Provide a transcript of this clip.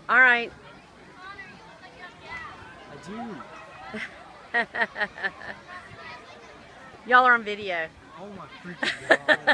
All right. I do. Y'all are on video. Oh my freaking god.